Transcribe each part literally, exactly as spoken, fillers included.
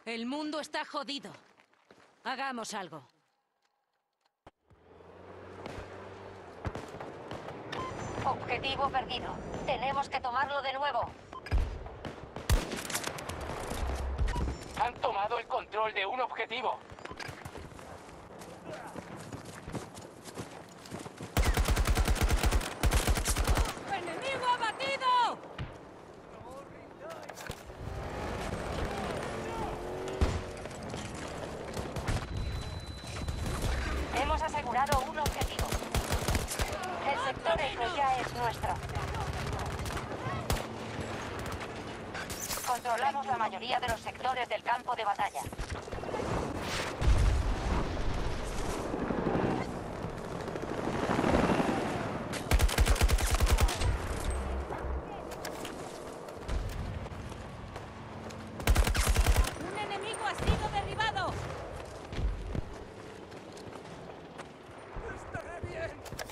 El mundo está jodido. Hagamos algo. Objetivo perdido. Tenemos que tomarlo de nuevo. Han tomado el control de un objetivo. ¡Enemigo abatido! Hemos asegurado un objetivo. El sector Eco ya es nuestro. Controlamos la mayoría de los sectores del campo de batalla. ¡Un enemigo ha sido derribado! ¡Estaré bien!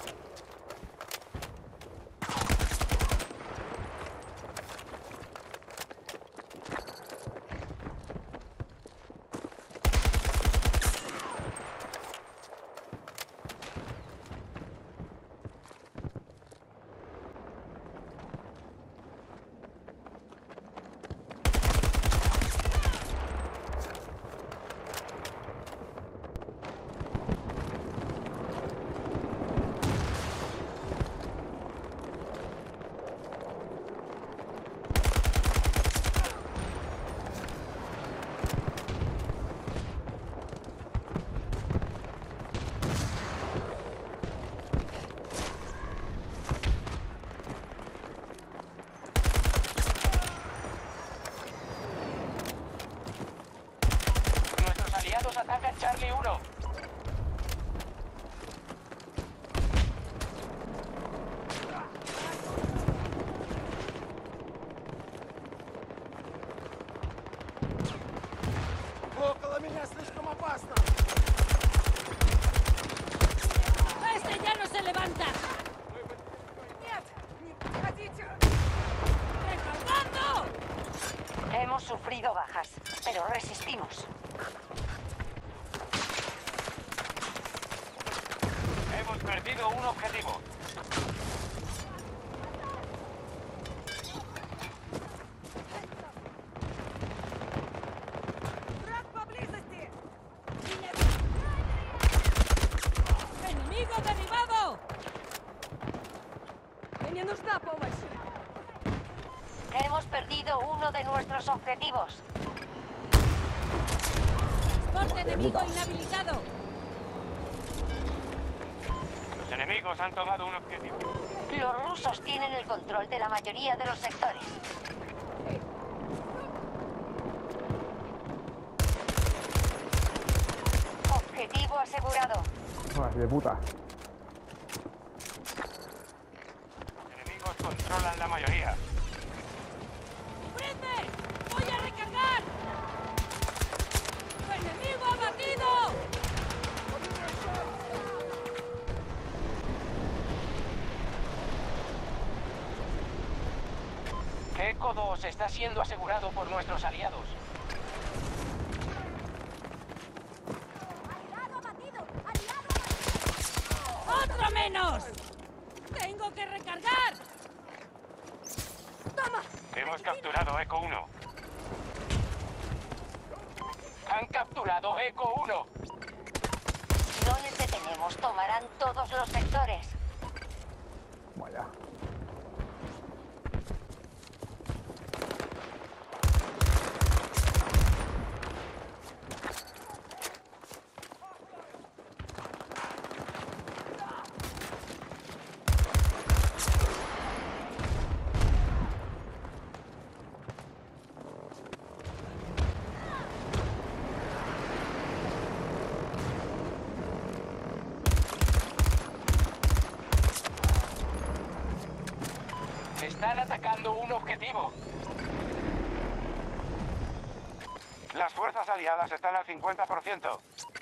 Nuestros aliados atacan Charlie uno. Около меня слишком опасно! ¡Este ya no se levanta! Нет! Не подходите! ¡Recargando! Hemos sufrido bajas, pero resistimos. Hemos perdido un objetivo. Враг поблизости! ¡Enemigo derribado! Мне нужна помощь! Hemos perdido uno de nuestros objetivos. ¡Transporte enemigo inhabilitado! Los enemigos han tomado un objetivo. Los rusos tienen el control de la mayoría de los sectores. Objetivo asegurado. Madre de puta. Los enemigos controlan la mayoría. ¡Cubridme! ¡Voy a recargar! ¡Enemigo abatido! Eco dos está siendo asegurado por nuestros aliados. ¡Otro menos! ¡Tengo que recargar! Hemos capturado Eco uno. Han capturado Eco uno. Si no les detenemos, tomarán todos los sectores. Vaya. Están atacando un objetivo. Las fuerzas aliadas están al cincuenta por ciento.